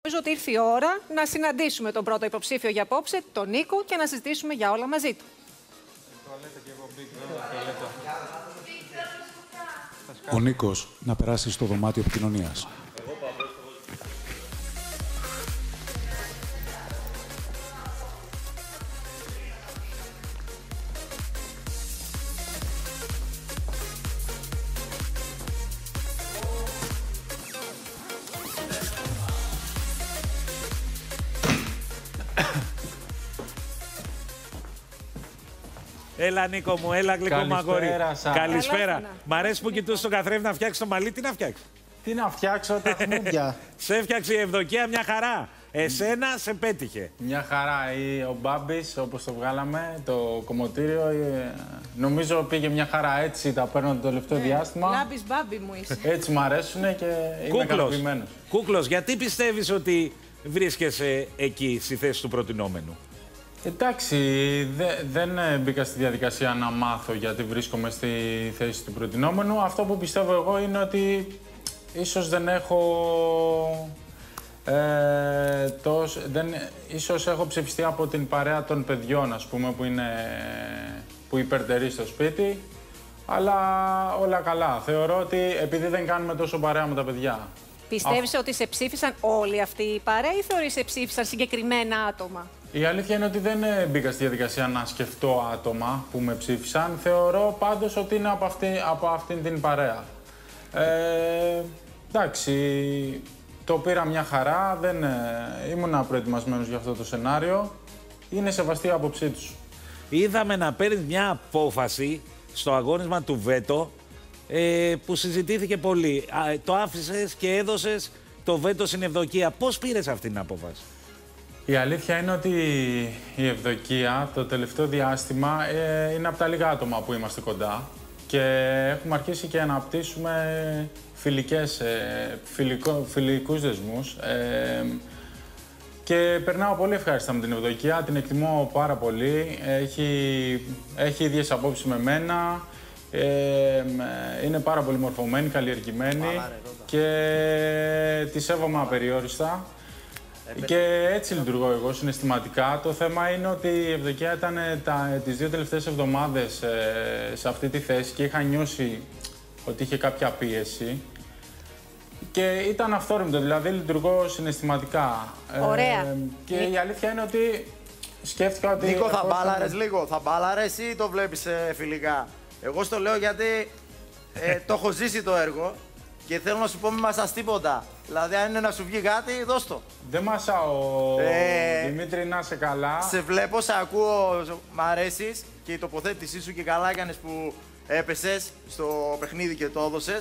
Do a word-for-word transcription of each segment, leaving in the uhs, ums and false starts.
Νομίζω ότι ήρθε η ώρα να συναντήσουμε τον πρώτο υποψήφιο για απόψε, τον Νίκο, και να συζητήσουμε για όλα μαζί του. Ο Νίκος να περάσει στο δωμάτιο επικοινωνίας. Έλα, Νίκο μου, έλα, γλυκό μου αγόρι. Καλησπέρα. Μ' αρέσει που κοιτούσε τον καθρέφτη να φτιάξει το μαλλί. Τι να φτιάξει? Τι να φτιάξω, τα χνούδια. Σε έφτιαξε η Ευδοκία μια χαρά. Εσένα σε πέτυχε. Μια χαρά. Ο Μπάμπης, όπως το βγάλαμε, το κομμωτήριο, νομίζω πήγε μια χαρά. Έτσι τα παίρνω το τελευταίο ναι, διάστημα. Λάμπης Μπάμπη μου είσαι. Έτσι μου αρέσουν και είμαι ικανοποιημένος. Κούκλος, γιατί πιστεύεις ότι βρίσκεσαι εκεί στη θέση του προτινόμενου? Εντάξει, δε, δεν μπήκα στη διαδικασία να μάθω γιατί βρίσκομαι στη θέση του προτινόμενου. Αυτό που πιστεύω εγώ είναι ότι ίσως δεν έχω... Ε, τόσο, δεν, ίσως έχω ψηφιστεί από την παρέα των παιδιών, ας πούμε, που, είναι, που υπερτερεί στο σπίτι. Αλλά όλα καλά. Θεωρώ ότι επειδή δεν κάνουμε τόσο παρέα με τα παιδιά. Πιστεύεις Α... ότι σε ψήφισαν όλοι αυτοί οι παρέα ή θεωρείς σε ψήφισαν συγκεκριμένα άτομα? Η αλήθεια είναι ότι δεν μπήκα στη διαδικασία να σκεφτώ άτομα που με ψήφισαν. Θεωρώ πάντως ότι είναι από, αυτή, από αυτήν την παρέα. Ε, εντάξει, το πήρα μια χαρά, δεν ήμουν προετοιμασμένος για αυτό το σενάριο. Είναι σεβαστή η άποψή τους. Είδαμε να παίρνει μια απόφαση στο αγώνισμα του βέτο ε, που συζητήθηκε πολύ. Α, το άφησες και έδωσες το βέτο στην Ευδοκία. Πώς πήρες αυτή την απόφαση? Η αλήθεια είναι ότι η Ευδοκία το τελευταίο διάστημα ε, είναι από τα λίγα άτομα που είμαστε κοντά και έχουμε αρχίσει και αναπτύσσουμε φιλικές, ε, φιλικό, φιλικούς δεσμούς ε, και περνάω πολύ ευχάριστα με την Ευδοκία, την εκτιμώ πάρα πολύ, έχει, έχει ίδιες απόψεις με μένα, ε, είναι πάρα πολύ μορφωμένη, καλλιεργημένη και τη σέβομαι απεριόριστα. Και έτσι λειτουργώ εγώ συναισθηματικά. Το θέμα είναι ότι η Ευδοκία ήταν τα, τις δύο τελευταίες εβδομάδες ε, σε αυτή τη θέση και είχα νιώσει ότι είχε κάποια πίεση. Και ήταν αυθόρμητο, δηλαδή λειτουργώ συναισθηματικά. Ωραία. Ε, και Νί... η αλήθεια είναι ότι σκέφτηκα ότι... Νίκο, θα μπάλαρες λίγο, θα μπάλαρες ή το βλέπεις ε, φιλικά? Εγώ στο λέω γιατί ε, το έχω ζήσει το έργο. Και θέλω να σου πω, μη μασάς τίποτα. Δηλαδή, αν είναι να σου βγει κάτι, δώσ' το. Δεν μασάω, ε, Δημήτρη, να είσαι καλά. Σε βλέπω, σε ακούω, μ' αρέσεις και η τοποθέτησή σου και καλά έκανες που έπεσες στο παιχνίδι και το έδωσες.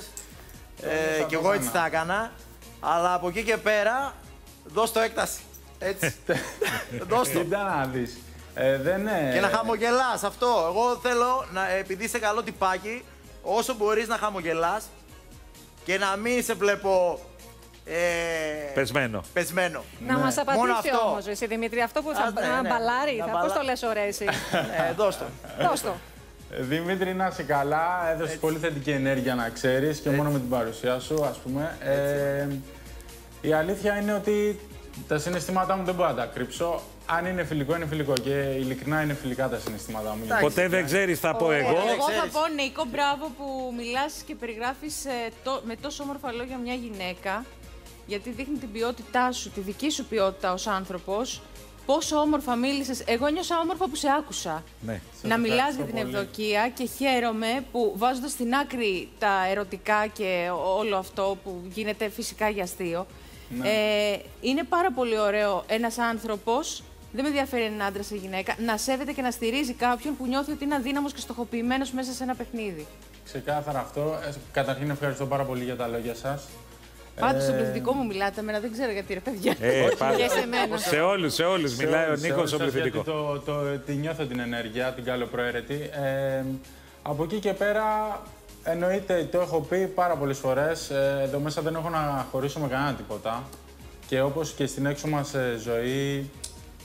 Ε, και εγώ έτσι θα έκανα. Αλλά από εκεί και πέρα, δώσ' το έκταση. Έτσι. Δώσ' το. Κοίτα να δεις. Ε, δεν, ε... Και να χαμογελάς, αυτό. Εγώ θέλω, να, επειδή είσαι καλό τυπάκι, όσο μπορείς να χαμογελάς, και να μην σε βλέπω ε... πεσμένο. πεσμένο. Να ναι. μας απαντήσει όμως, εσύ Δημήτρη, αυτό που θα Α, ναι, ναι. μπαλάρει, να θα... μπαλά... πώς το λες ωραία εσύ? ε, δώσ' το. Δώσ' το. Δημήτρη, να είσαι καλά, έδωσες πολύ θετική ενέργεια να ξέρεις και Έτσι. μόνο με την παρουσία σου, ας πούμε. Ε, η αλήθεια είναι ότι τα συναισθήματά μου δεν μπορώ να τα κρύψω. Αν είναι φιλικό, είναι φιλικό και ειλικρινά είναι φιλικά τα συναισθήματά μου. Ποτέ εντάξει, δεν ξέρεις, θα πω εγώ. Εγώ θα πω, Νίκο, μπράβο που μιλάς και περιγράφεις ε, το, με τόσο όμορφα λόγια μια γυναίκα, γιατί δείχνει την ποιότητά σου, τη δική σου ποιότητα ως άνθρωπος. Πόσο όμορφα μίλησες. Εγώ νιώσα όμορφα που σε άκουσα. Ναι. Να μιλάς για την Ευδοκία και χαίρομαι που, βάζοντας στην άκρη τα ερωτικά και όλο αυτό που γίνεται φυσικά για αστείο, ναι. ε, είναι πάρα πολύ ωραίο ένας άνθρωπος, δεν με ενδιαφέρει αν είναι άντρας ή γυναίκα, να σέβεται και να στηρίζει κάποιον που νιώθει ότι είναι αδύναμος και στοχοποιημένος μέσα σε ένα παιχνίδι. Ξεκάθαρα αυτό. Καταρχήν ευχαριστώ πάρα πολύ για τα λόγια σας. Πάντως στον πληθυντικό μου μιλάτε, εμένα δεν ξέρω γιατί ρε παιδιά. Ε, και σε μένα. Σε όλους, σε όλους σε μιλάει όλους, ο Νίκος στον πληθυντικό. Το, το, το, τη νιώθω την ενέργεια, την καλοπροαίρετη. Ε, από εκεί και πέρα, εννοείται, το έχω πει πάρα πολλές φορές, ε, εδώ μέσα δεν έχω να χωρίσω με κανένα τίποτα. Και όπως και στην έξω μας ζωή,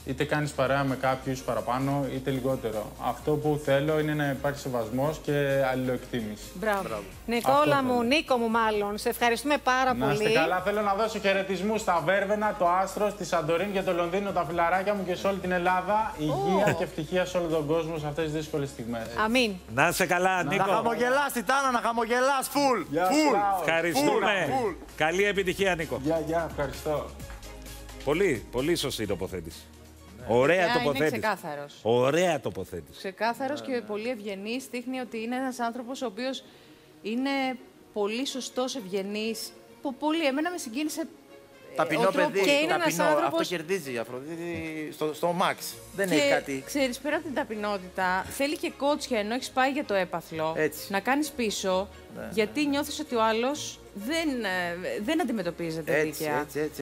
είτε κάνεις παρέα με κάποιους παραπάνω, είτε λιγότερο. Αυτό που θέλω είναι να υπάρχει σεβασμός και αλληλοεκτίμηση. Μπράβο. Νικόλα μου, Νίκο μου μάλλον, σε ευχαριστούμε πάρα Να πολύ. είστε καλά. Θέλω να δώσω χαιρετισμούς στα Βέρβαινα, το Άστρο, στη Σαντορίνη και το Λονδίνο, τα φιλαράκια μου και σε όλη την Ελλάδα. Υγεία Oh. και ευτυχία σε όλο τον κόσμο σε αυτές τις δύσκολες στιγμές. Αμήν. Να είσαι καλά, Νίκο. Να χαμογελάς, Τιτάνα, να χαμογελάς, φουλ. Γεια σου, Φουλ. Λάο. Ευχαριστούμε. Φουλ, φουλ. Καλή επιτυχία, Νίκο. Γεια, γεια, ευχαριστώ. Πολύ, πολύ σωστή τοποθέτηση. Ωραία Είναι τοποθέτηση. ξεκάθαρος. Ωραία τοποθέτηση. Ξεκάθαρος και πολύ ευγενής. Δείχνει ότι είναι ένας άνθρωπος ο οποίος είναι πολύ σωστός, ευγενής. Πο- Πολύ, εμένα με συγκίνησε. Ταπεινό ο τρόπος- παιδί, και είναι ένας ταπεινό. Αυτό άνθρωπος. κερδίζει η Αφροδίτη στο, στο Max. Δεν Και έχει κάτι. ξέρεις, πέρα από την ταπεινότητα, θέλει και κότσια ενώ έχεις πάει για το έπαθλο. Έτσι. Να κάνεις πίσω, γιατί νιώθεις ότι ο άλλος δεν, ε, δεν αντιμετωπίζεται Έτσι, δίκαια. έτσι, έτσι.